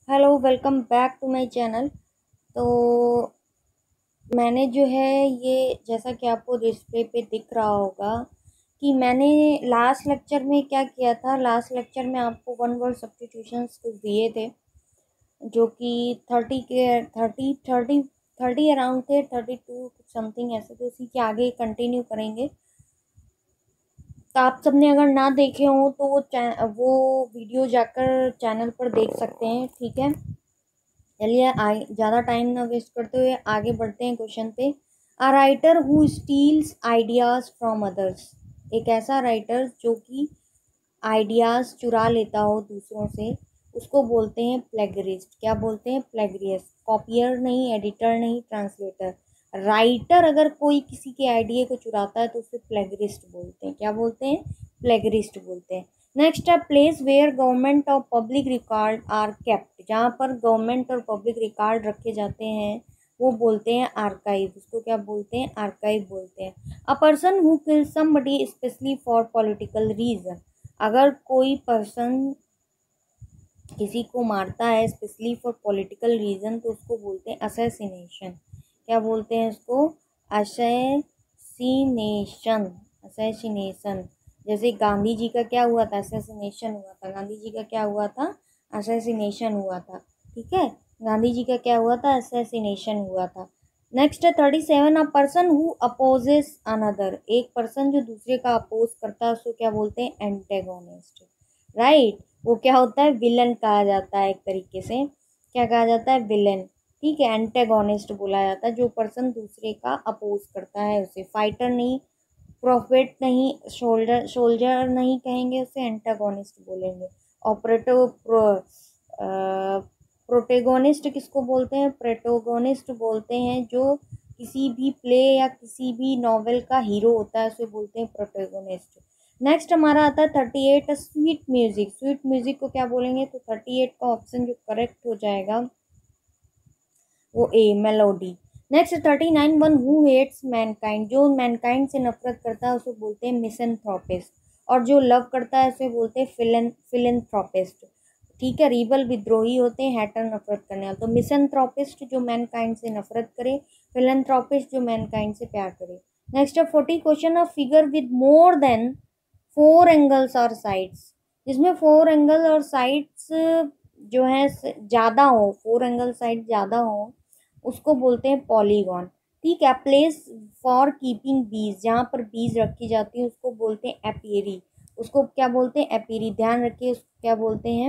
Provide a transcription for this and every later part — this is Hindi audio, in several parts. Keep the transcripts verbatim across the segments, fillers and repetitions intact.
Hello, welcome back to my channel. तो मैंने जो है ये जैसा कि आपको डिस्प्ले पे दिख रहा होगा कि मैंने लास्ट लेक्चर में क्या किया था। लास्ट लेक्चर में आपको वन वर्ड सब्स्टिट्यूशंस कुछ दिए थे जो कि थर्टी के थर्टी थर्टी थर्टी अराउंड थे, थर्टी टू समथिंग ऐसे। तो उसी के आगे कंटिन्यू करेंगे। तो आप सबने अगर ना देखे हो तो वो वो वीडियो जाकर चैनल पर देख सकते हैं, ठीक है। चलिए आगे ज़्यादा टाइम ना वेस्ट करते हुए आगे बढ़ते हैं क्वेश्चन पे। A writer who steals ideas from others. एक ऐसा राइटर जो कि आइडियाज़ चुरा लेता हो दूसरों से, उसको बोलते हैं प्लेगरिस्ट। क्या बोलते हैं? प्लेगरिस्ट। कॉपियर नहीं, एडिटर नहीं, ट्रांसलेटर। राइटर अगर कोई किसी के आइडिया को चुराता है तो उसे प्लेगरिस्ट बोलते हैं। क्या बोलते हैं? प्लेगरिस्ट बोलते हैं। नेक्स्ट है प्लेस वेयर गवर्नमेंट और पब्लिक रिकॉर्ड आर केप्ट। जहाँ पर गवर्नमेंट और पब्लिक रिकॉर्ड रखे जाते हैं वो बोलते हैं आर्काइव। उसको क्या बोलते हैं? आर्काइव बोलते हैं। A person who kills somebody specially for political reason. अगर कोई पर्सन किसी को मारता है स्पेशली फॉर पॉलिटिकल रीजन तो उसको बोलते हैं असैसिनेशन। क्या बोलते हैं उसको? असैसिनेशन। असैसिनेशन। जैसे गांधी जी का क्या हुआ था? असैसिनेशन हुआ था। गांधी जी का क्या हुआ था? असैसिनेशन हुआ था, ठीक है। गांधी जी का क्या हुआ था? असैसिनेशन हुआ था। नेक्स्ट है thirty seven. A person who opposes another. एक पर्सन जो दूसरे का अपोज करता है उसको क्या बोलते हैं? Antagonist, right. वो क्या होता है? विलन कहा जाता है एक तरीके से। क्या कहा जाता है? विलन, ठीक है। एंटेगोनिस्ट बोला जाता है जो पर्सन दूसरे का अपोज करता है उसे। फाइटर नहीं, प्रॉफिट नहीं, शोल्डर सोल्जर नहीं कहेंगे उसे, एंटागोनिस्ट बोलेंगे। ऑपरेटिव प्रो प्रोटेगोनिस्ट किसको बोलते हैं? प्रोटोगोनिस्ट बोलते हैं। जो किसी भी प्ले या किसी भी नॉवेल का हीरो होता है उसे बोलते हैं प्रोटेगोनिस्ट। नेक्स्ट हमारा आता है thirty eight. Sweet music. Sweet music को क्या बोलेंगे? तो थर्टी एट का ऑप्शन जो करेक्ट हो जाएगा वो A, melody. Next thirty nine. One who hates mankind. जो मैनकाइंड से नफरत करता है उसे बोलते हैं मिसनथ्रोपिस्ट। और जो लव करता है उसे बोलते हैं फिलन फिलनथ्रोपिस्ट, ठीक है। रिबल विद्रोही होते हैं, हैटर नफरत करने वाले। तो मिसनथ्रोपिस्ट जो मैनकाइंड से नफरत करे, फिलनथ्रोपिस्ट जो मैनकाइंड से प्यार करे। नेक्स्ट है forty question. Of figure with more than four angles और साइड्स। जिसमें फोर एंगल और साइड्स जो है ज़्यादा हो, फोर एंगल साइड ज़्यादा हो, उसको बोलते हैं पॉलीगॉन, ठीक है। प्लेस फॉर कीपिंग बीज। जहाँ पर बीज रखी जाती है उसको बोलते हैं एपियरी। उसको क्या बोलते हैं? एपियरी। ध्यान रखिए उसको क्या बोलते हैं?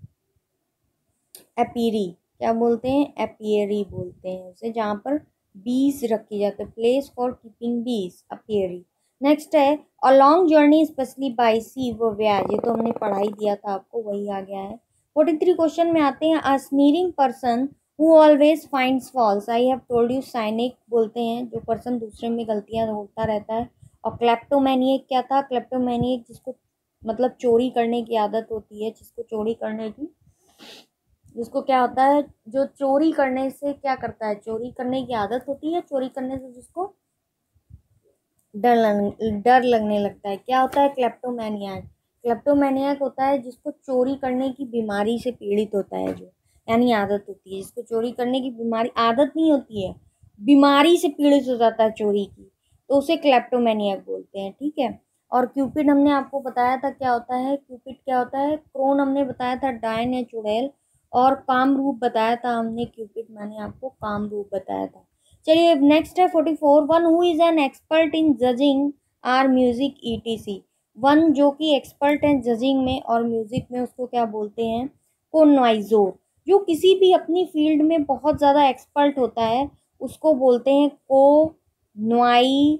एपियरी। क्या बोलते हैं? एपियरी बोलते हैं उसे, जहाँ पर बीज रखी जाती है। Place for keeping bees, apiary. Next है a long journey especially by sea व व्याज। ये तो हमने पढ़ाई दिया था आपको, वही आ गया है। फोर्टी थ्री क्वेश्चन में आते हैं। A sneering person who always finds faults. I have told you. Cynic बोलते हैं जो पर्सन दूसरे में गलतियां ढूंढता रहता है। और क्लेप्टोमैनिएक क्या था? क्लेप्टोमैनिएक जिसको मतलब चोरी करने की आदत होती है, जिसको चोरी करने की जिसको क्या होता है? जो चोरी करने से क्या करता है? चोरी करने की आदत होती है, चोरी करने से जिसको डर लग डर लगने लगता है, क्या होता है? क्लेप्टोमैनियाक। क्लेप्टोमैनियाक होता है जिसको चोरी करने की बीमारी से पीड़ित होता है, जो यानी आदत होती है। जिसको चोरी करने की बीमारी, आदत नहीं होती है, बीमारी से पीड़ित हो जाता है चोरी की, तो उसे क्लेप्टोमैनियाक बोलते हैं, ठीक है। और क्यूपिड हमने आपको बताया था क्या होता है। क्यूपिड क्या होता है? क्रोन हमने बताया था डायन या चुड़ैल। और काम रूप बताया था हमने। क्यूपिड मैंने आपको काम रूप बताया था। चलिए नेक्स्ट है forty four. One who is an expert in judging art music etc. One जो कि एक्सपर्ट है जजिंग में और म्यूजिक में, उसको क्या बोलते हैं? कोनवाइजोर। जो किसी भी अपनी फील्ड में बहुत ज़्यादा एक्सपर्ट होता है उसको बोलते हैं को नॉइजोर।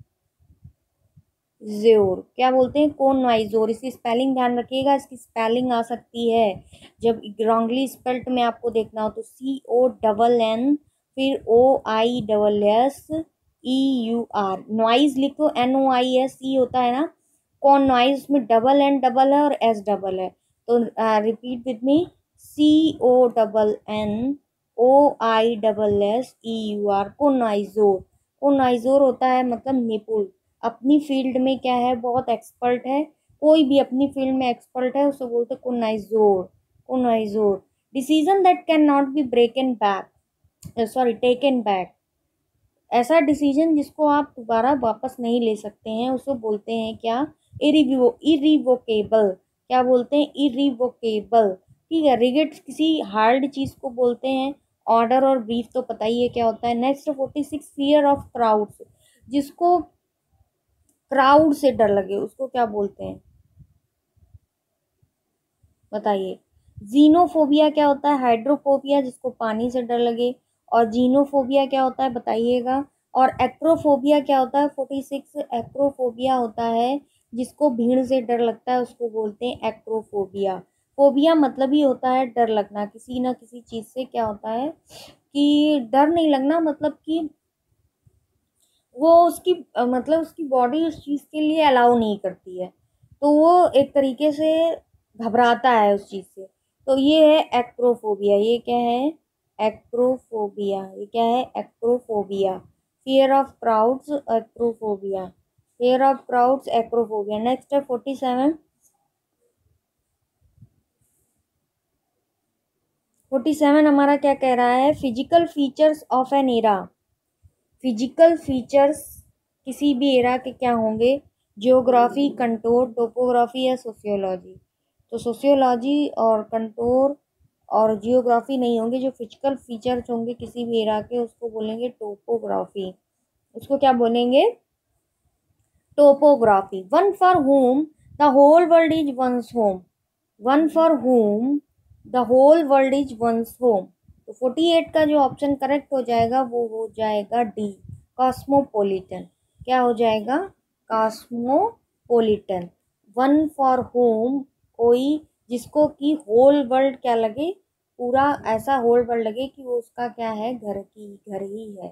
क्या बोलते हैं? को नॉइजोर। इसकी स्पेलिंग ध्यान रखिएगा, इसकी स्पेलिंग आ सकती है जब रॉन्गली स्पेल्ट में आपको देखना हो तो सी ओ डबल एन फिर O I double S E U R. Noise लिखो, N O I S E होता है ना। कौन नॉइज, उसमें डबल एन डबल है और एस डबल है। तो repeat with me, C O double N O I double S E U R. Connoisseur. Connoisseur होता है मतलब निपुण, अपनी फील्ड में क्या है? बहुत एक्सपर्ट है। कोई भी अपनी फील्ड में एक्सपर्ट है उसे बोलते connoisseur. Connoisseur. Decision that can not be broken back, sorry taken back, ऐसा डिसीजन जिसको आप दोबारा वापस नहीं ले सकते हैं उसको बोलते हैं क्या, इरिवो इरिवोकेबल, क्या बोलते हैं, इरिवोकेबल। ठीक है, रिगेट किसी हार्ड चीज़ को बोलते हैं। ऑर्डर और ब्रीफ तो पता ही है क्या होता है। Next forty six fear of crowds, जिसको क्राउड से डर लगे उसको क्या बोलते हैं, बताइए। जीनोफोबिया क्या होता है, हाइड्रोफोबिया जिसको पानी से डर लगे, और जीनोफोबिया क्या होता है बताइएगा। और एक्रोफोबिया क्या होता है, फोर्टी सिक्स एक्रोफोबिया होता है जिसको भीड़ से डर लगता है उसको बोलते हैं एक्रोफोबिया। फोबिया मतलब ही होता है डर लगना किसी ना किसी चीज़ से, क्या होता है कि डर नहीं लगना, मतलब कि वो उसकी अ, मतलब उसकी बॉडी उस चीज़ के लिए अलाउ नहीं करती है, तो वो एक तरीके से घबराता है उस चीज़ से। तो ये है एक्रोफोबिया, ये क्या है, एक्रोफोबिया, ये क्या है, acrophobia. Fear of crowds, acrophobia, fear of crowds, acrophobia. Next है फोर्टी सेवन, फोर्टी सेवन हमारा क्या कह रहा है, physical features of an area. Physical features किसी भी एरा के क्या होंगे, जियोग्राफी, कंटोर, टोपोग्राफी या सोशियोलॉजी। तो सोशियोलॉजी और कंटोर और जियोग्राफी नहीं होंगे, जो फिजिकल फीचर्स होंगे किसी भी एरा के उसको बोलेंगे टोपोग्राफी, उसको क्या बोलेंगे, topography. One for whom the whole world is one's home, one for whom the whole world is one's home. तो फोर्टी एट का जो ऑप्शन करेक्ट हो जाएगा वो हो जाएगा डी, कॉस्मोपोलिटन। क्या हो जाएगा, कॉस्मोपोलिटन। वन फॉर होम, कोई जिसको कि होल वर्ल्ड क्या लगे, पूरा ऐसा होल वर्ल्ड लगे कि वो उसका क्या है, घर की घर ही है,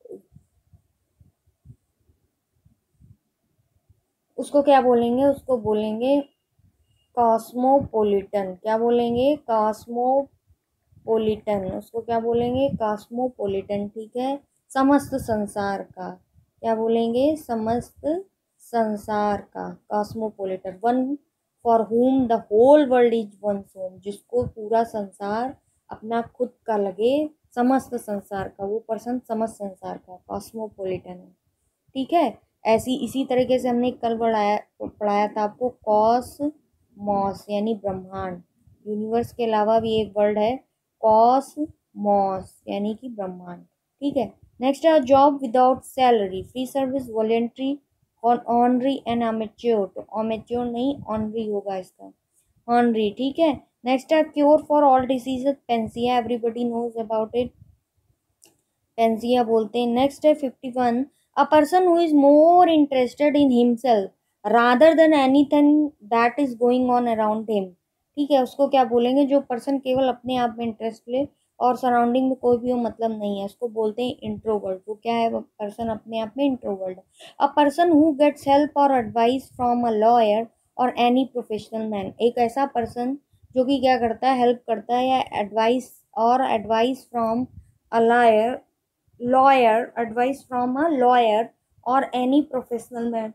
उसको क्या बोलेंगे, उसको बोलेंगे कॉस्मोपोलिटन। क्या बोलेंगे, कॉस्मोपोलिटन, उसको क्या बोलेंगे, कॉस्मोपोलिटन। ठीक है, समस्त संसार का, क्या बोलेंगे, समस्त संसार का, cosmopolitan. One for whom the whole world is one home, जिसको पूरा संसार अपना खुद का लगे, समस्त संसार का, वो पर्सन समस्त संसार का, कॉस्मोपोलिटन है। ठीक है, ऐसी इसी तरीके से हमने कल पढ़ाया पढ़ाया था आपको कॉस मॉस यानी ब्रह्मांड। यूनिवर्स के अलावा भी एक वर्ड है कॉस मॉस यानी कि ब्रह्मांड। ठीक है, नेक्स्ट है job without salary, free service, voluntary, honorary and amateur. तो अमेच्योर नहीं, ऑनरी होगा इसका, ऑनरी। ठीक है, नेक्स्ट है cure for all diseases, panacea, everybody knows about it, panacea बोलते हैं। नेक्स्ट है fifty one, a person who is more interested in himself rather than anything that is going on around him. ठीक है, उसको क्या बोलेंगे, जो पर्सन केवल अपने आप में इंटरेस्ट ले और सराउंडिंग में कोई भी मतलब नहीं है, उसको बोलते हैं इंट्रोवर्ट। वो क्या है, वो पर्सन अपने आप में इंट्रोवर्ट है। A person who gets help और एडवाइस फ्रॉम अ लॉयर और एनी प्रोफेशनल मैन, एक ऐसा पर्सन जो कि क्या करता है, हेल्प करता है या एडवाइस और advice from a lawyer, lawyer, advice from a lawyer और एनी प्रोफेशनल मैन,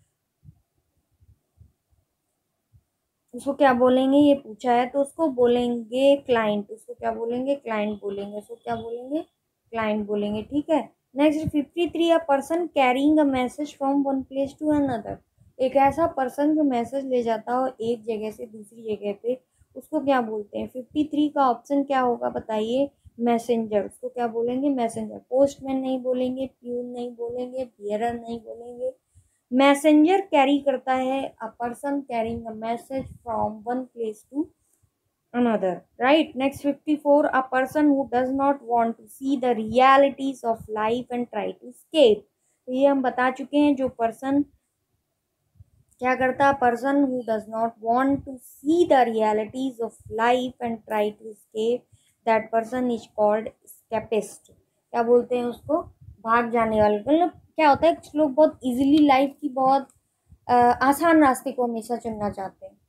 उसको क्या बोलेंगे, ये पूछा है तो उसको बोलेंगे क्लाइंट, उसको क्या बोलेंगे, क्लाइंट बोलेंगे, उसको क्या बोलेंगे, क्लाइंट बोलेंगे। ठीक है, next fifty three, a person carrying a message from one place to another, एक ऐसा पर्सन जो मैसेज ले जाता हो एक जगह से दूसरी जगह पे, उसको क्या बोलते हैं। फिफ्टी थ्री का ऑप्शन क्या होगा बताइए, मैसेंजर, उसको क्या बोलेंगे, मैसेंजर। पोस्टमैन नहीं बोलेंगे, प्यून नहीं बोलेंगे, बियरर नहीं बोलेंगे, मैसेंजर कैरी करता है, a person carrying a message from one place to another, right. Next fifty four, a person who does not want to see the realities of life and try to escape. ये हम बता चुके हैं, जो पर्सन क्या करता है, person who does not want to see the realities of life and try to escape, that person is called escapist. क्या बोलते हैं उसको, भाग जाने वाले। मतलब क्या होता है, कुछ लोग बहुत इजीली लाइफ की बहुत अ, आसान रास्ते को हमेशा चुनना चाहते हैं,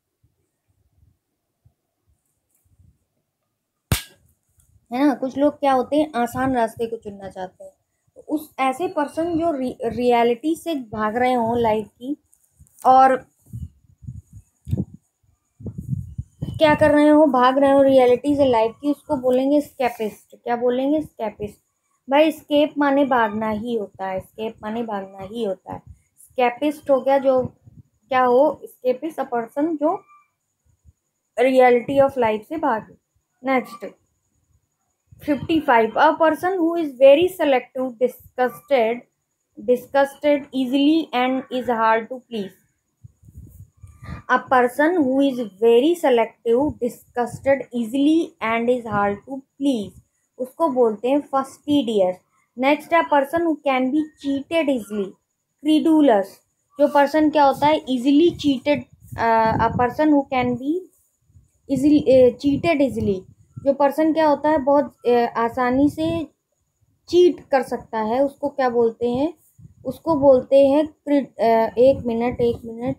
है ना। कुछ लोग क्या होते हैं, आसान रास्ते को चुनना चाहते हैं। तो उस ऐसे पर्सन जो रि, रियलिटी से भाग रहे हों लाइफ की, और क्या कर रहे हो, भाग रहे हो रियलिटी से लाइफ की, उसको बोलेंगे स्केपिस्ट। क्या बोलेंगे, स्केपिस्ट। भाई स्केप माने भागना ही होता है, स्केप माने भागना ही होता है। स्केपिस्ट हो गया जो क्या हो, स्केपिस्ट अ पर्सन जो रियलिटी ऑफ लाइफ से भागे। Next fifty five, a person who is very selective, disgusted disgusted easily and is hard to please. A person who is very selective, disgusted easily and is hard to please, उसको बोलते हैं fastidious. Next, a person who can be cheated easily, credulous. जो person क्या होता है, easily cheated, uh, a person who can be easily uh, cheated easily, जो person क्या होता है, बहुत uh, आसानी से चीट कर सकता है, उसको क्या बोलते हैं, उसको बोलते हैं एक मिनट एक मिनट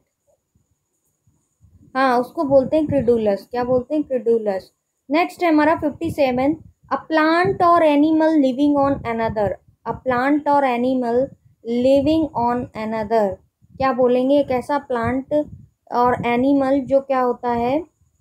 हाँ उसको बोलते हैं क्रेडुलस। क्या बोलते हैं, क्रेडुलस। नेक्स्ट है हमारा फिफ्टी सेवन, अ प्लांट और animal living on another, a plant और एनिमल लिविंग ऑन अनदर। क्या बोलेंगे, एक ऐसा प्लांट और एनिमल जो क्या होता है,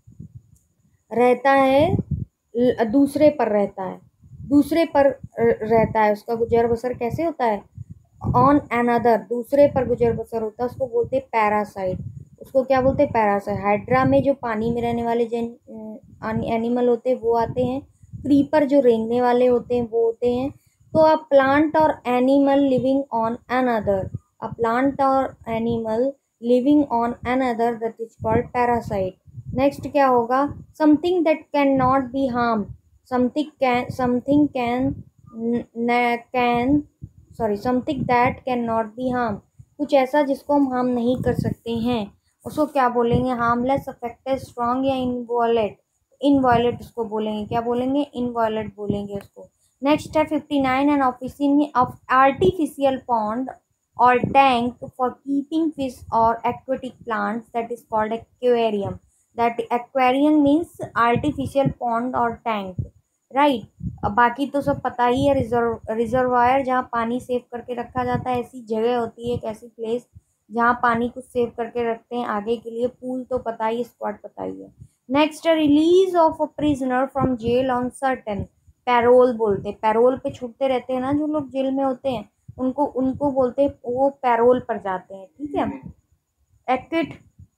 रहता है दूसरे पर रहता है दूसरे पर रहता है, उसका गुजर बसर कैसे होता है, ऑन अनदर, दूसरे पर गुजर बसर होता है, उसको बोलते हैं पैरासाइट। उसको क्या बोलते हैं, पैरासाइट। हाइड्रा में जो पानी में रहने वाले जो एनिमल होते हैं वो आते हैं, क्रीपर जो रेंगने वाले होते हैं वो होते हैं। तो अ प्लांट और animal living on another, a plant और animal living on another, that is called parasite. Next क्या होगा, something that can not be harm, something can something can can sorry something that can not be harm, कुछ ऐसा जिसको हम हार्म नहीं कर सकते हैं, उसको क्या बोलेंगे, हार्मलेस, अफेक्टिव, स्ट्रॉन्ग या इनवॉयलेट। इनवॉयलेट उसको बोलेंगे, क्या बोलेंगे, इनवॉयलेट बोलेंगे उसको। नेक्स्ट है फिफ्टी नाइन, एन ऑफिसियन ऑफ आर्टिफिशियल पॉन्ड और टैंक फॉर कीपिंग फिश और aquatic plants, that is called aquarium. That aquarium means artificial pond और टैंक, राइट। अब बाकी तो सब पता ही है, रिजर्व रिजर्वायर जहाँ पानी सेव करके रखा जाता है, ऐसी जगह होती है, एक ऐसी प्लेस जहाँ पानी को सेव करके रखते हैं आगे के लिए। पूल तो पता ही, स्क्वाड पता ही है। Next, release of a prisoner from jail on certain, parole बोलते हैं, पैरोल पे छूटते रहते हैं ना जो लोग जेल में होते हैं, उनको उनको बोलते हैं, वो पैरोल पर जाते हैं, ठीक है। एक्विट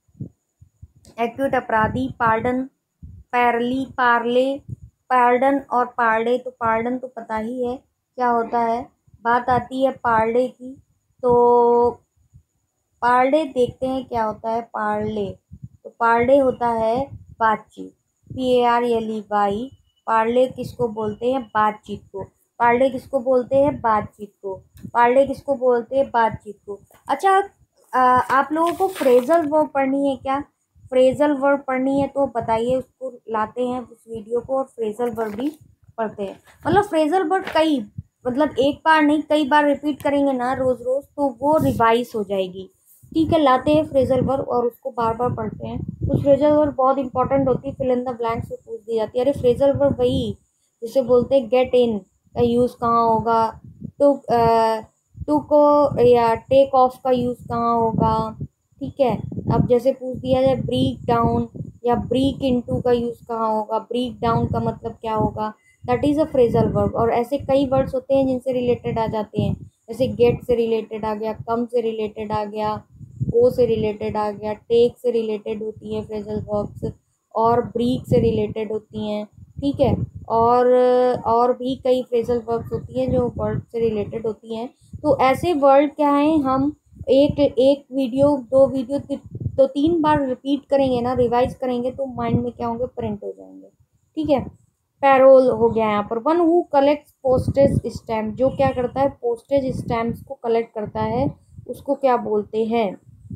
एक्विट अपराधी, पार्डन, पैरली, पार्ले, पार्डन और पार्डे। तो पार्डन तो पता ही है क्या होता है। बात आती है पार्ले की, तो पार्ले देखते हैं क्या होता है पार्ले। तो पार्ले होता है बातचीत, P A R L E Y. Parley किसको बोलते हैं, बातचीत को। पार्ले किसको बोलते हैं, बातचीत को। पार्ले किसको बोलते हैं, बातचीत को। अच्छा, आ, आप लोगों को फ्रेजल वर्ब पढ़नी है क्या, फ्रेजल वर्ब पढ़नी है तो बताइए, उसको लाते हैं उस वीडियो को और फ्रेजल वर्ब भी पढ़ते हैं। मतलब फ्रेजल वर्ब कई, मतलब एक बार नहीं कई बार रिपीट करेंगे ना रोज रोज, तो वो रिवाइज हो जाएगी, ठीक है। लाते हैं फ्रेजल वर्ब और उसको बार बार पढ़ते हैं। कुछ फ्रेजल वर्ब बहुत इंपॉर्टेंट होती है, फिल इन द ब्लैंक्स में पूछ दी जाती है। अरे फ्रेजल वर्ब वही जिसे बोलते हैं गेट इन का यूज़ कहाँ होगा, टू टू को या टेक ऑफ का यूज़ कहाँ होगा, ठीक है। अब जैसे पूछ दिया जाए ब्रेक डाउन या ब्रेक इनटू का यूज़ कहाँ होगा, ब्रेक डाउन का मतलब क्या होगा, that is a phrasal verb. और ऐसे कई वर्ड्स होते हैं जिनसे रिलेटेड आ जाते हैं, जैसे गेट से रिलेटेड आ गया, कम से रिलेटेड आ गया, गो से रिलेटेड आ गया, टेक से रिलेटेड होती है फ्रेजल वर्ब्स, और ब्रेक से रिलेटेड होती हैं, ठीक है। और और भी कई फ्रेजल वर्ब्स होती हैं जो वर्ड से रिलेटेड होती हैं। तो ऐसे वर्ड क्या हैं, हम एक एक वीडियो दो वीडियो तो तीन बार रिपीट करेंगे ना, रिवाइज करेंगे, तो माइंड में क्या होंगे, प्रिंट हो जाएंगे, ठीक है। पैरोल हो गया यहाँ पर। One who collect postage stamp, जो क्या करता है, पोस्टेज स्टैम्प्स को कलेक्ट करता है, उसको क्या बोलते हैं,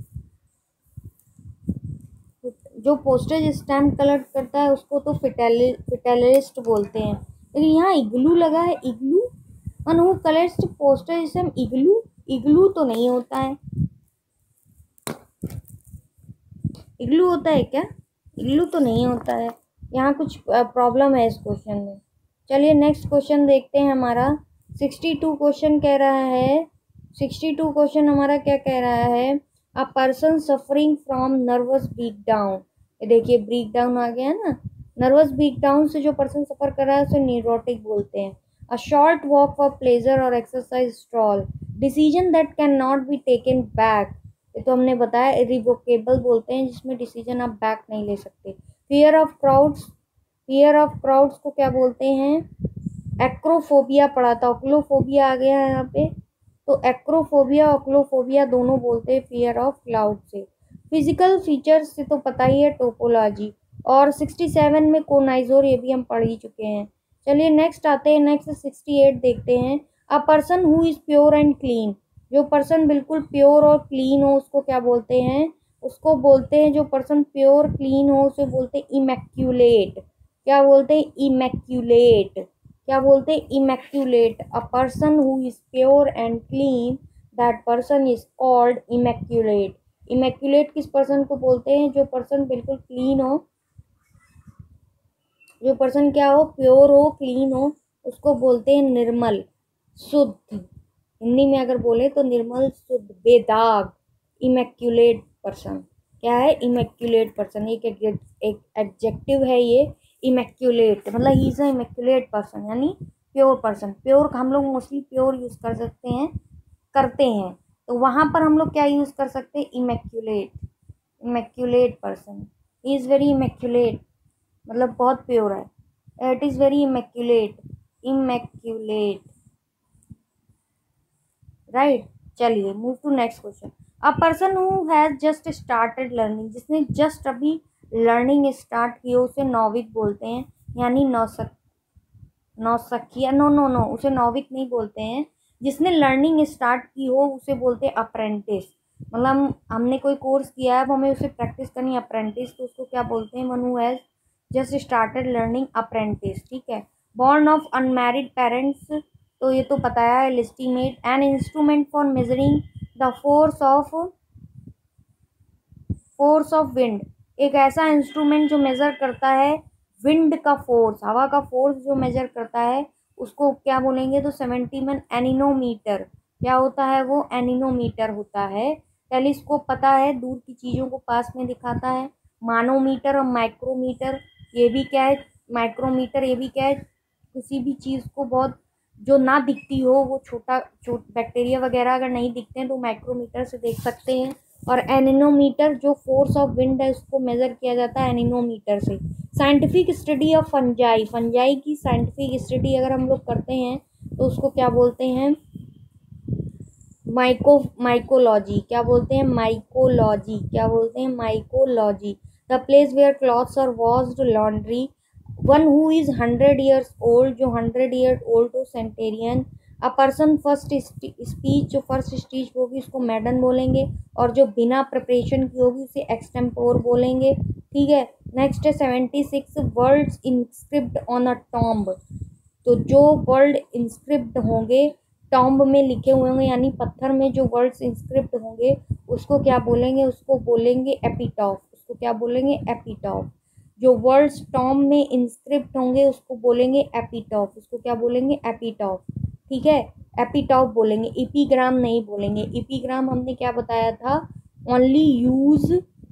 जो पोस्टेज स्टैम्प कलेक्ट करता है उसको तो फिटेली फिटेलिस्ट बोलते हैं। लेकिन यहाँ इग्लू लगा है, igloo. One who collects postage stamp, igloo, igloo तो नहीं होता है। इग्लू होता है क्या, इग्लू तो नहीं होता है। यहाँ कुछ प्रॉब्लम है इस क्वेश्चन में। चलिए नेक्स्ट क्वेश्चन देखते हैं हमारा। सिक्सटी टू क्वेश्चन कह रहा है, सिक्सटी टू क्वेश्चन हमारा क्या कह रहा है, a person suffering from nervous breakdown, ये देखिए ब्रेक डाउन आ गया ना, नर्वस ब्रेक डाउन से जो पर्सन सफर कर रहा है उसे न्यूरोटिक बोलते हैं। A short walk for pleasure और exercise stroll, decision that can not be taken back, ये तो हमने बताया इरिवोकेबल बोलते हैं, जिसमें डिसीजन आप बैक नहीं ले सकते। Fear of crowds, fear of crowds को क्या बोलते हैं, एक्रोफोबिया पढ़ा था, ओक्लोफोबिया आ गया है यहाँ पे, तो एक्रोफोबिया ओक्लोफोबिया दोनों बोलते हैं फियर ऑफ क्लाउड से। फिजिकल फीचर्स से तो पता ही है, टोपोलॉजी। और सिक्सटी सेवन में कोनाइजोर, ये भी हम पढ़ ही चुके हैं। चलिए नेक्स्ट आते हैं, नेक्स्ट सिक्सटी एट देखते हैं। A person who is pure and clean, जो पर्सन बिल्कुल प्योर और क्लीन हो उसको क्या बोलते हैं, उसको बोलते हैं, जो पर्सन प्योर क्लीन हो उसे बोलते हैं इमैक्यूलेट। क्या बोलते हैं, इमैक्यूलेट। क्या बोलते हैं, immaculate. A person who is pure and clean, that person is called immaculate. Immaculate किस पर्सन को बोलते हैं, जो पर्सन बिल्कुल क्लीन हो, जो पर्सन क्या हो, प्योर हो, क्लीन हो, उसको बोलते हैं निर्मल, शुद्ध। हिंदी में अगर बोले तो निर्मल, शुद्ध, बेदाग, इमैक्यूलेट पर्सन। क्या है, इमैक्यूलेट पर्सन, एक एक एडजेक्टिव है ये, इमैक्यूलेट मतलब he is a immaculate person, यानी प्योर पर्सन। प्योर हम लोग मोस्टली प्योर यूज कर सकते हैं, करते हैं, तो वहाँ पर हम लोग क्या यूज कर सकते हैं, immaculate. Immaculate person, he is very immaculate, मतलब बहुत प्योर है। It is very immaculate, immaculate, right. चलिए move to next question. A person who has just started learning, जिसने जस्ट अभी लर्निंग स्टार्ट की हो उसे नौविक बोलते हैं, यानी नौसक नौसखिया नो नो नो उसे नौविक नहीं बोलते हैं। जिसने लर्निंग स्टार्ट की हो उसे बोलते हैं अप्रेंटिस, मतलब हमने कोई कोर्स किया है वो हमें उसे प्रैक्टिस करनी है, अप्रेंटिस, तो उसको क्या बोलते हैं, one who has just started learning, apprentice, ठीक है। बॉर्न ऑफ अनमैरिड पेरेंट्स, तो ये तो पता है, legitimate. An instrument for measuring the force of force of wind, एक ऐसा इंस्ट्रूमेंट जो मेजर करता है विंड का फोर्स, हवा का फोर्स जो मेजर करता है उसको क्या बोलेंगे, तो सेवेंटी में एनिनोमीटर। क्या होता है वो, एनिनोमीटर होता है। टेलीस्कोप पता है, दूर की चीज़ों को पास में दिखाता है। मानोमीटर और माइक्रोमीटर, ये भी क्या है, माइक्रोमीटर ये भी क्या है, किसी भी चीज़ को बहुत जो ना दिखती हो, वो छोटा छोट बैक्टीरिया वगैरह अगर नहीं दिखते हैं तो माइक्रोमीटर से देख सकते हैं। और एनिनोमीटर जो फोर्स ऑफ विंड है उसको मेज़र किया जाता है एनिनोमीटर से। Scientific study of fungi, fungi की साइंटिफिक स्टडी अगर हम लोग करते हैं तो उसको क्या बोलते हैं, माइको माइकोलॉजी। क्या बोलते हैं, माइकोलॉजी। क्या बोलते हैं, mycology. The place where clothes और washed laundry, one who is hundred years old, जो हंड्रेड ईयर ओल्ड हो, centenarian. A person first speech, जो फर्स्ट स्पीच होगी उसको मैडन बोलेंगे, और जो बिना प्रिपरेशन की होगी उसे एक्सटेम्पोर बोलेंगे, ठीक है। नेक्स्ट है seventy six, words inscript on a tomb, तो जो वर्ड इंस्क्रिप्ट होंगे, टॉम्ब में लिखे हुए होंगे, यानी पत्थर में जो वर्ड्स इंस्क्रिप्ट होंगे उसको क्या बोलेंगे, उसको बोलेंगे एपिटॉफ, उसको क्या बोलेंगे, एपिटॉफ। जो वर्ड्स टॉम्ब में इंस्क्रिप्ट होंगे उसको बोलेंगे एपिटॉफ, उसको क्या बोलेंगे, एपिटॉफ, ठीक है। एपिटॉफ बोलेंगे, इपीग्राम नहीं बोलेंगे। इपीग्राम हमने क्या बताया था, only use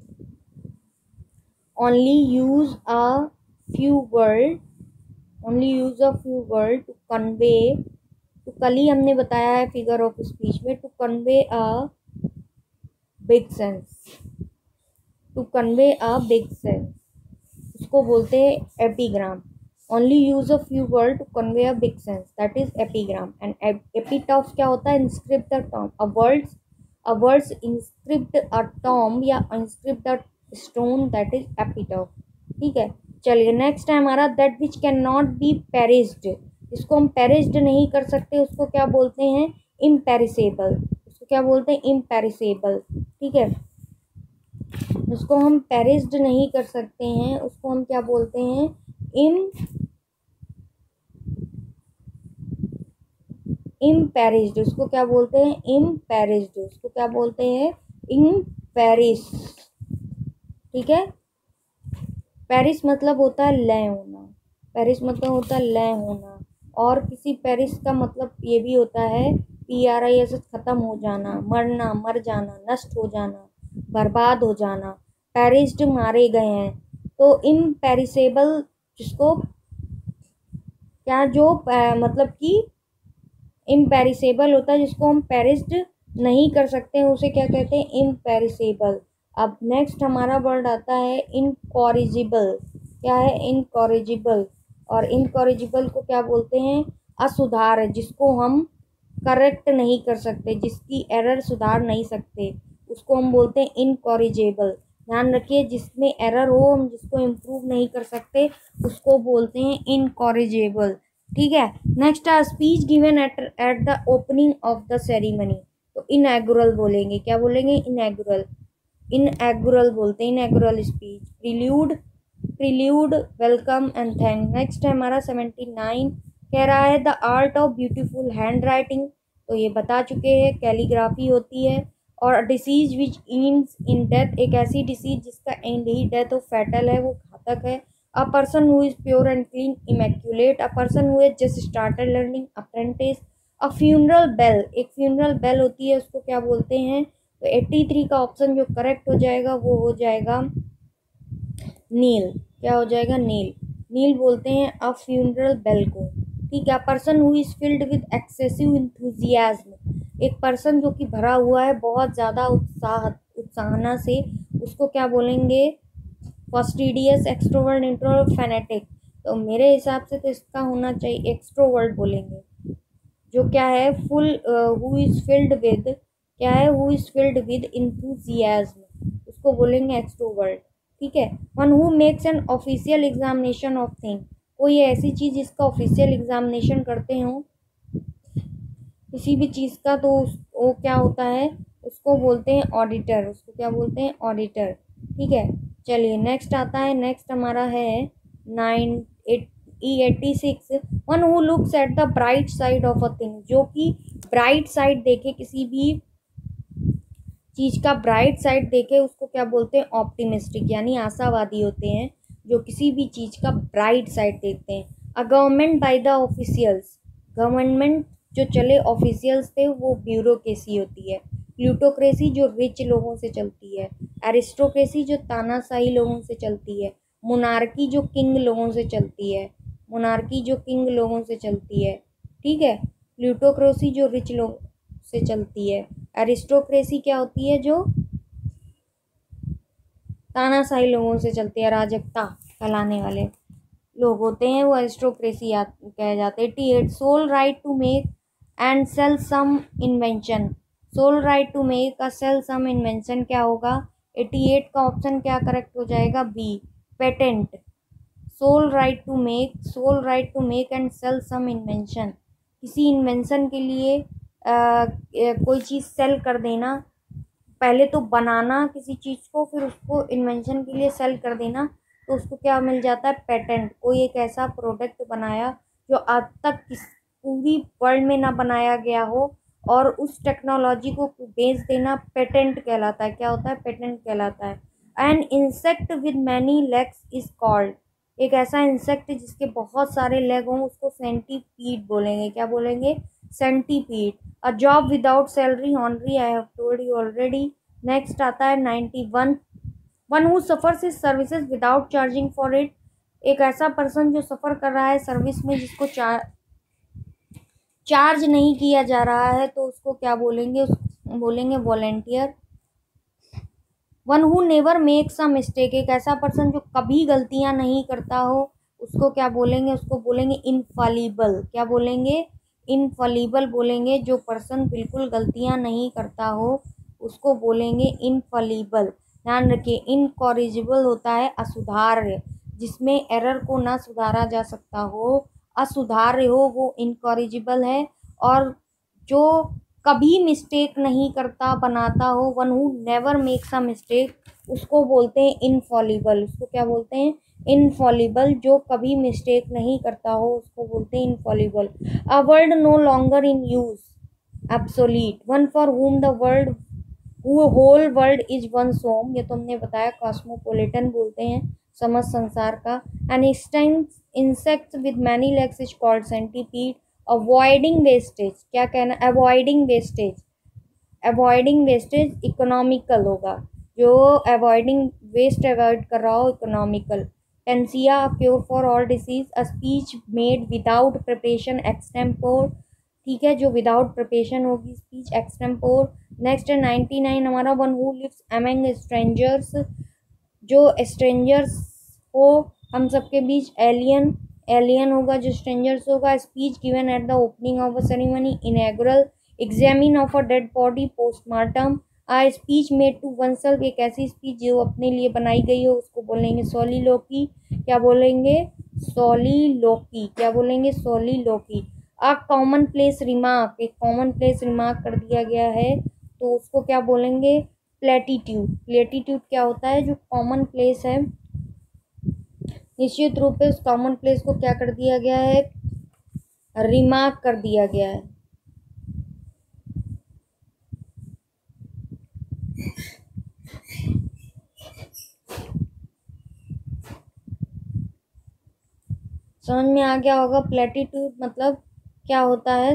only use a few word only use a few word to convey, तो कल ही हमने बताया है फिगर ऑफ स्पीच में, to convey a big sense, to convey a big sense, उसको बोलते हैं epigram. Only use a few word to convey a big sense, that is epigram. And epitaph क्या होता है, inscript the tomb, a words a words inscript a tomb या inscript the stone, that is epitaph, ठीक है। चलिए नेक्स्ट है हमारा, that which can not be perished, इसको हम पेरिस्ड नहीं कर सकते उसको क्या बोलते हैं, इम्पेरिसेबल, उसको क्या बोलते हैं, इम्पेरिसेबल, ठीक है। उसको हम पेरिस्ड नहीं कर सकते हैं उसको हम क्या बोलते हैं, इम इम्पेरिस्ड, उसको क्या बोलते हैं, इम्पेरिस्ड, उसको क्या बोलते हैं, इम्पेरिस, ठीक है। पेरिस मतलब होता है लय होना, पेरिस मतलब होता है लय होना, और किसी पेरिस का मतलब ये भी होता है, पी आर आई एस, ख़त्म हो जाना, मरना, मर जाना, नष्ट हो जाना, बर्बाद हो जाना। पेरिस्ड मारे गए हैं। तो इम्पेरिसेबल जिसको क्या जो आ, मतलब कि इम्पेरिसेबल होता है जिसको हम पेरिस्ड नहीं कर सकते हैं उसे क्या कहते हैं, इम्पेरिसेबल। अब नेक्स्ट हमारा वर्ड आता है इनकॉरिजिबल। क्या है, इनकॉरिजिबल। और इनकॉरिजिबल को क्या बोलते हैं, असुधार, जिसको हम करेक्ट नहीं कर सकते, जिसकी एरर सुधार नहीं सकते, उसको हम बोलते हैं इनकॉरिजेबल। ध्यान रखिए, जिसमें एरर हो, हम जिसको इम्प्रूव नहीं कर सकते उसको बोलते हैं इनकॉरिजेबल। ठीक है। नेक्स्ट है speech given at at the opening of the ceremony. तो इनएगुरल बोलेंगे, क्या बोलेंगे, इनएगुरल। इनएगुरल बोलते हैं, inaugural speech. Prelude, prelude, welcome and thank. Next है हमारा सेवेंटी नाइन, कह रहा है the art of beautiful handwriting. तो ये बता चुके हैं, कैलीग्राफी होती है। और disease which ends in death, एक ऐसी डिसीज जिसका एंड ही डेथ हो, फैटल है, वो घातक है। A person who is pure and clean, immaculate. A person who has just started learning, apprentice. A funeral bell, एक funeral bell होती है, उसको क्या बोलते हैं। तो तिरासी का ऑप्शन जो करेक्ट हो जाएगा वो हो जाएगा नील। क्या हो जाएगा, नील। नील बोलते हैं अ फ्यूनरल बेल को। ठीक है। Person who is filled with excessive enthusiasm, एक पर्सन जो कि भरा हुआ है बहुत ज़्यादा उत्साह उत्साहना से, उसको क्या बोलेंगे, फस्टिडियस, एक्सट्रोवर्ट, इंट्रोवर्ट, फैनेटिक। तो मेरे हिसाब से तो इसका होना चाहिए एक्सट्रोवर्ट बोलेंगे, जो क्या है, full, who is filled with, क्या है, who is filled with enthusiasm, उसको बोलेंगे एक्सट्रोवर्ट। ठीक है। One who makes an official examination of thing, कोई ऐसी चीज़ जिसका ऑफिशियल एग्जामिनेशन करते हो किसी भी चीज़ का, तो वो क्या होता है, उसको बोलते हैं ऑडिटर, उसको क्या बोलते हैं, ऑडिटर। ठीक है। चलिए नेक्स्ट आता है, नेक्स्ट हमारा है nine eighty six, one who looks at the bright side of a thing, जो कि ब्राइट साइड देखे, किसी भी चीज़ का ब्राइट साइड देखे, उसको क्या बोलते हैं, ऑप्टिमिस्टिक, यानी आशावादी होते हैं, जो किसी भी चीज़ का ब्राइट साइड देखते हैं। A government by the officials, government जो चले ऑफिशियल्स थे वो ब्यूरोक्रेसी होती है। प्लूटोक्रेसी जो रिच लोगों से चलती है। एरिस्टोक्रेसी जो तानाशाही लोगों से चलती है। मोनार्की जो किंग लोगों से चलती है, मोनार्की जो किंग लोगों से चलती है। ठीक है। प्लूटोक्रेसी जो रिच लोग से चलती है। एरिस्टोक्रेसी क्या होती है, जो तानाशाही लोगों से चलती है, राजकता कहलाने वाले लोग होते हैं, वो एरिस्टोक्रेसी कहे जाते हैं। Eighty eight, sole right to make and sell some invention, sole right to make a sell some invention क्या होगा, अठासी का ऑप्शन क्या करेक्ट हो जाएगा, B, patent. Sole right to make, sole right to make and sell some invention, किसी इन्वेंशन के लिए आ, कोई चीज़ सेल कर देना, पहले तो बनाना किसी चीज़ को, फिर उसको इन्वेंशन के लिए सेल कर देना, तो उसको क्या मिल जाता है, पेटेंट। कोई एक ऐसा प्रोडक्ट बनाया जो आज तक किस पूरी वर्ल्ड में ना बनाया गया हो, और उस टेक्नोलॉजी को बेच देना, पेटेंट कहलाता है। क्या होता है, पेटेंट कहलाता है। An insect with many legs is called, एक ऐसा इंसेक्ट जिसके बहुत सारे लेग हों उसको सेंटीपीड बोलेंगे। क्या बोलेंगे, centipede. A job without salary, honorary, I have told you already. Next आता है ninety one, one who suffers his services without charging for it, एक ऐसा पर्सन जो सफ़र कर रहा है सर्विस में जिसको चार चार्ज नहीं किया जा रहा है, तो उसको क्या बोलेंगे, उस बोलेंगे volunteer. One who never makes a mistake, एक ऐसा पर्सन जो कभी गलतियां नहीं करता हो, उसको क्या बोलेंगे, उसको बोलेंगे इनफॉलिबल। क्या बोलेंगे, इनफॉलिबल बोलेंगे। जो पर्सन बिल्कुल गलतियां नहीं करता हो उसको बोलेंगे इनफॉलिबल। ध्यान रखिए, इनकॉरिजिबल होता है असुधार्य, जिसमें एरर को ना सुधारा जा सकता हो, असुधार्य हो, वो इनकॉरिजिबल है। और जो कभी मिस्टेक नहीं करता बनाता हो, one who never makes a mistake, उसको बोलते हैं इनफॉलिबल। उसको क्या बोलते हैं, इनफॉलिबल। जो कभी मिस्टेक नहीं करता हो उसको बोलते हैं infallible. A word no longer in use, obsolete. One for whom the world whole world is one some, ये तो हमने बताया, कॉस्मोपोलिटन बोलते हैं, समझ संसार का। An insect with many legs is called centipede. Avoiding wastage, क्या कहना, avoiding wastage, avoiding wastage economical होगा। जो अवॉइडिंग वेस्ट अवॉइड कर रहा हो, economical. Panacea cure for all disease, a speech made without preparation extempore, ठीक है, जो विदाउट प्रिपरेशन होगी स्पीच एक्सटेम्पोर। नेक्स्ट है नाइन्टी नाइन हमारा, one who lives among strangers, जो स्ट्रेंजर्स हो हम सबके बीच, एलियन, एलियन होगा जो स्ट्रेंजर्स होगा। Speech given at the opening of a ceremony, inaugural, examine of a dead body, postmortem. A speech made to oneself, एक ऐसी स्पीच जो अपने लिए बनाई गई हो उसको बोलेंगे सोलिलोकी। क्या बोलेंगे? सोलिलोकी। क्या बोलेंगे? Soliloquy. A commonplace remark, एक कॉमन प्लेस रिमार्क कर दिया गया है तो उसको क्या बोलेंगे? प्लेटिट्यूड। प्लेटिट्यूड क्या होता है? जो कॉमन प्लेस है, निश्चित रूप से उस कॉमन प्लेस को क्या कर दिया गया है? रिमार्क कर दिया गया है। समझ में आ गया होगा। प्लेटिट्यूड मतलब क्या होता है?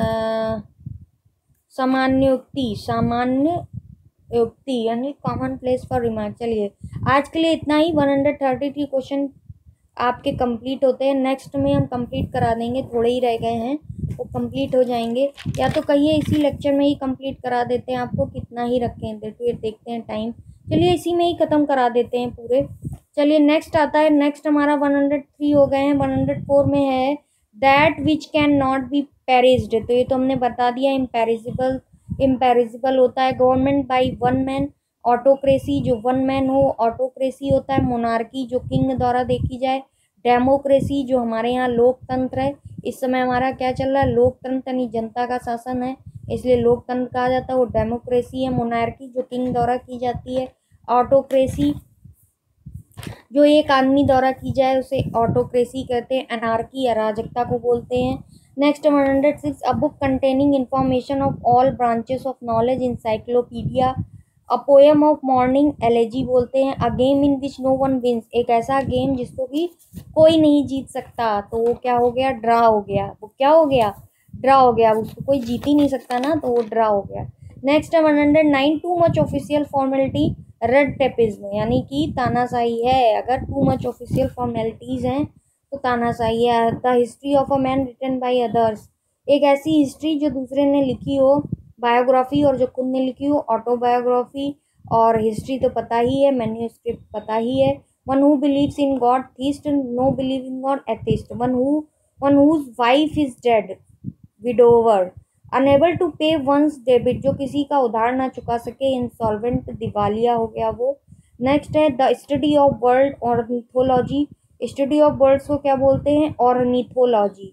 सामान्योक्ति, सामान्य युक्ति यानी कॉमन प्लेस फॉर रिमार्क। चलिए आज के लिए इतना ही। One hundred thirty three question आपके कंप्लीट होते हैं। नेक्स्ट में हम कंप्लीट करा देंगे, थोड़े ही रह गए हैं वो कंप्लीट हो जाएंगे, या तो कहिए इसी लेक्चर में ही कंप्लीट करा देते हैं आपको, कितना ही रखें फिर देखते हैं टाइम। चलिए इसी में ही ख़त्म करा देते हैं पूरे। चलिए नेक्स्ट आता है, नेक्स्ट हमारा वन हंड्रेड थ्री हो गए हैं। वन हंड्रेड फोर में है that which can not be perished, तो ये तो हमने बता दिया। इम्पेरिजिबल, इम्पेरिजिबल होता है government by one man, autocracy जो वन मैन हो ऑटोक्रेसी होता है, मोनार्की जो किंग द्वारा देखी जाए, डेमोक्रेसी जो हमारे यहाँ लोकतंत्र है। इस समय हमारा क्या चल रहा है? लोकतंत्र यानी जनता का शासन है, इसलिए लोकतंत्र कहा जाता है, वो डेमोक्रेसी है। मोनार्की जो किंग द्वारा की जाती है, ऑटोक्रेसी जो एक आदमी द्वारा की जाए उसे ऑटोक्रेसी कहते हैं। अनार्की अराजकता को बोलते हैं। Next one hundred six, a book containing information of all branches of knowledge, encyclopedia. A poem of mourning elegy बोलते हैं। A game in which no one wins, एक ऐसा गेम जिसको कि कोई नहीं जीत सकता, तो वो क्या हो गया? ड्रा हो गया। वो क्या हो गया? ड्रा हो गया। उसको कोई जीत ही नहीं सकता ना, तो वो ड्रा हो गया। नेक्स्ट है one hundred nine, too much official formality, red tapism यानी कि तानाशाही है। अगर टू मच ऑफिशियल फॉर्मेलिटीज हैं तो तानाशाही है। The history of a man written by others, एक ऐसी हिस्ट्री जो दूसरे ने लिखी हो, बायोग्राफी, और जो खुद ने लिखी हो ऑटोबायोग्राफी। और हिस्ट्री तो पता ही है, मैन्यूस्क्रिप्ट पता ही है। One who believes in God, theist, no believe in God, atheist. One who one whose wife is dead, widower. Unable to pay one's debit, जो किसी का उधार ना चुका सके, इंसॉल्वेंट दिवालिया हो गया वो। नेक्स्ट है the study of world, ornithology. Study of birds को क्या बोलते हैं? ऑर्निथोलॉजी।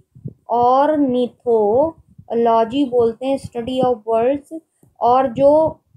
ऑर्निथोलॉजी बोलते हैं स्टडी ऑफ बर्ड्स। और जो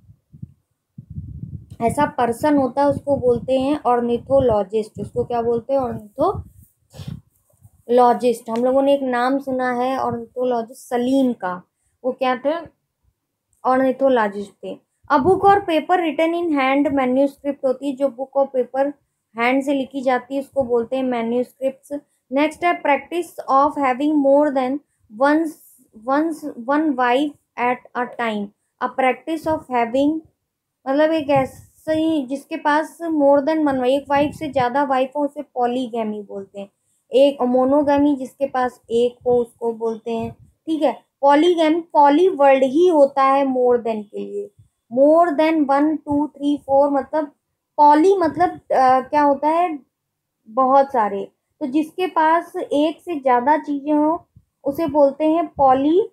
ऐसा पर्सन होता है उसको बोलते हैं ऑर्निथोलॉजिस्ट। उसको क्या बोलते हैं? ऑर्निथोलॉजिस्ट। हम लोगों ने एक नाम सुना है ऑर्निथोलॉजिस्ट, सलीम का, वो क्या थे? ऑर्निथोलॉजिस्ट थे। अ बुक और paper written in hand, manuscript होती है, जो बुक और पेपर हैंड से लिखी जाती है उसको बोलते हैं मैन्यूस्क्रिप्ट्स। नेक्स्ट है practice of having more than once once one wife at a time. A practice of having मतलब एक ऐसे ही जिसके पास मोर देन वन, एक वाइफ से ज़्यादा वाइफ हो उसे पॉलीगैमी बोलते हैं। एक मोनोगैमी जिसके पास एक हो उसको बोलते हैं, ठीक है। पॉलीगैमी, पॉली वर्ड ही होता है मोर देन के लिए। More than one two three four मतलब पॉली मतलब आ, क्या होता है? बहुत सारे। तो जिसके पास एक से ज़्यादा चीज़ें हो उसे बोलते हैं पॉलीगैमी।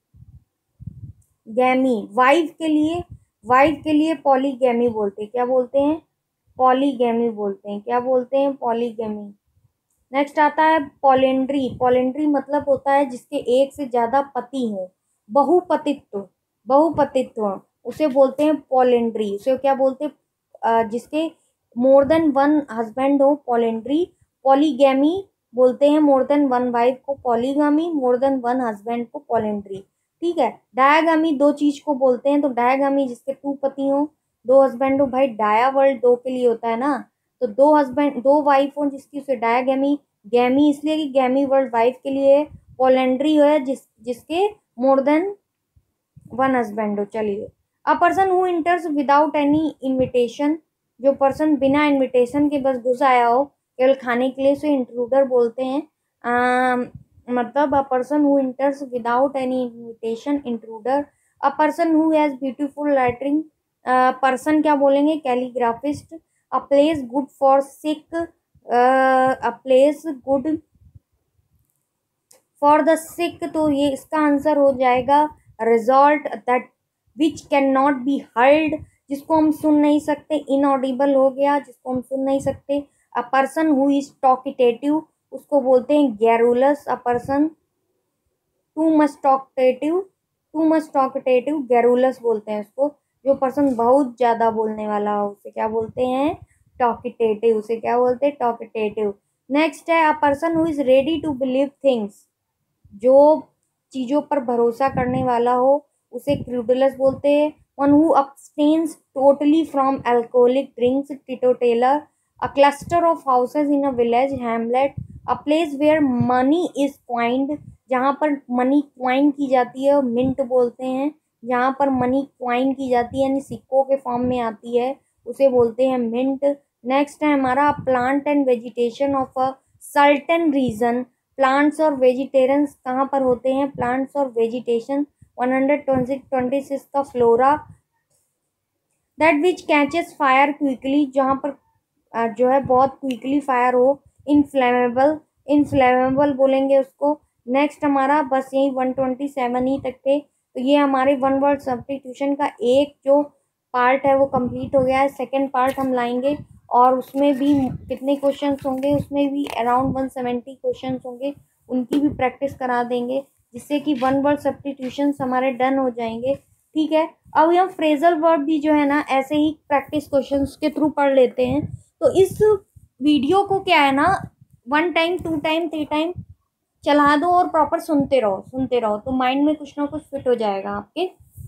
वाइफ के लिए, वाइफ के लिए पॉलीगैमी बोलते हैं। क्या बोलते हैं? पॉलीगैमी बोलते हैं। क्या बोलते हैं? पॉलीगैमी। नेक्स्ट आता है पॉलेंड्री। पॉलेंड्री मतलब होता है जिसके एक से ज़्यादा पति हों, बहुपतित्व, बहुपतित्व उसे बोलते हैं पॉलेंड्री। उसे क्या बोलते हैं? अ, जिसके मोर देन वन हस्बैंड हो, पॉलेंड्री। पॉलीगैमी बोलते हैं मोर देन वन वाइफ को polygamy, more than one husband को पॉलेंड्री, ठीक है। डायागामी दो चीज को बोलते हैं, तो डायागामी जिसके टू पति हो, दो हस्बैंड हो। भाई डाया वर्ड दो के लिए होता है ना, तो दो हस्बैंड दो वाइफ हो जिसकी, उसे डायागैमी। गैमी इसलिए कि गैमी वर्ड वाइफ के लिए है। पॉलेंड्री है जिस जिसके मोर देन वन हस्बैंड हो। चलिए a person who enters without any invitation, जो पर्सन बिना इनविटेशन के बस घुस आया हो केवल खाने के लिए, उसे इंट्रूडर बोलते हैं। uh, मतलब a person who enters without any invitation, intruder. A person who has beautiful writing, person क्या बोलेंगे, calligraphist. A place good for sick, a place good for the sick, तो ये इसका आंसर हो जाएगा result that which can not be heard, जिसको हम सुन नहीं सकते, इनऑडिबल हो गया, जिसको हम सुन नहीं सकते। A person who is talkative, उसको बोलते हैं garrulous. A person too much talkative, too much talkative garrulous बोलते हैं उसको। जो पर्सन बहुत ज़्यादा बोलने वाला हो उसे क्या बोलते हैं, टॉकिटेटिव। उसे क्या बोलते हैं, टॉकिटेटिव। नेक्स्ट है a person who is ready to believe things, जो चीज़ों पर भरोसा करने वाला हो उसे क्रूडुलस बोलते हैं। One who abstains totally from alcoholic drinks, teetotaller. A cluster of houses in a village, hamlet. A place where money is coined, जहाँ पर मनी क्वाइन की जाती है, मिंट बोलते हैं। जहाँ पर मनी क्वाइन की जाती है यानी सिक्कों के फॉर्म में आती है, उसे बोलते हैं मिंट। नेक्स्ट है हमारा plant and vegetation of a certain region, plants और वेजिटेरियंस कहाँ पर होते हैं, प्लांट्स और vegetation. One hundred twenty six का flora, that which catches fire quickly, जहाँ पर uh, जो है बहुत क्विकली फायर हो। इनफ्लेमेबल, इनफ्लेमेबल बोलेंगे उसको। नेक्स्ट हमारा बस यही वन ट्वेंटी सेवन ही तक थे, तो ये हमारे वन वर्ड सब्स्टिट्यूशन का एक जो पार्ट है वो कंप्लीट हो गया है। सेकेंड पार्ट हम लाएंगे और उसमें भी कितने क्वेश्चंस होंगे, उसमें भी अराउंड वन सेवेंटी क्वेश्चंस होंगे, उनकी भी प्रैक्टिस करा देंगे, जिससे कि वन वर्ड सब्स्टिट्यूशंस हमारे डन हो जाएंगे। ठीक है, अब हम फ्रेजल वर्ब भी जो है ना ऐसे ही प्रैक्टिस क्वेश्चंस के थ्रू पढ़ लेते हैं। तो इस वीडियो को क्या है ना, one time, two time, three time चला दो और प्रॉपर सुनते रहो, सुनते रहो, तो माइंड में कुछ ना कुछ फिट हो जाएगा आपके।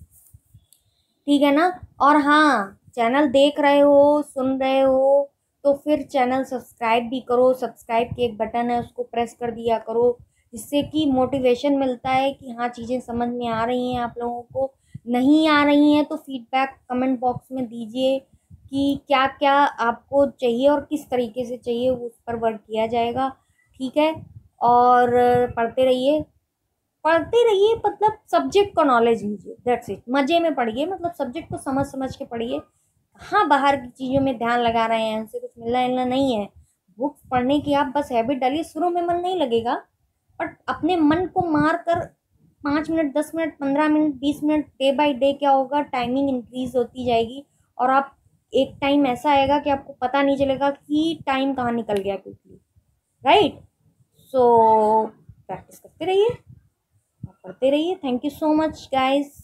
ठीक है ना। और हाँ, चैनल देख रहे हो, सुन रहे हो, तो फिर चैनल सब्सक्राइब भी करो। सब्सक्राइब की एक बटन है, उसको प्रेस कर दिया करो, जिससे कि मोटिवेशन मिलता है कि हाँ चीज़ें समझ में आ रही हैं आप लोगों को। नहीं आ रही हैं तो फीडबैक कमेंट बॉक्स में दीजिए कि क्या क्या आपको चाहिए और किस तरीके से चाहिए, उस पर वर्क किया जाएगा। ठीक है, और पढ़ते रहिए, पढ़ते रहिए, मतलब सब्जेक्ट का नॉलेज लीजिए, दैट्स इट। मज़े में पढ़िए, मतलब सब्जेक्ट को समझ समझ के पढ़िए। हाँ, बाहर की चीज़ों में ध्यान लगा रहे हैं, उनसे कुछ मिलना मिलना नहीं है। बुक्स पढ़ने की आप बस हैबिट डालिए, शुरू में मन नहीं लगेगा, बट अपने मन को मार कर पाँच मिनट, दस मिनट, पंद्रह मिनट, बीस मिनट, डे बाय डे क्या होगा, टाइमिंग इंक्रीज होती जाएगी और आप एक टाइम ऐसा आएगा कि आपको पता नहीं चलेगा कि टाइम कहाँ निकल गया क्विकली, राइट। सो प्रैक्टिस करते रहिए, पढ़ते रहिए। Thank you so much guys.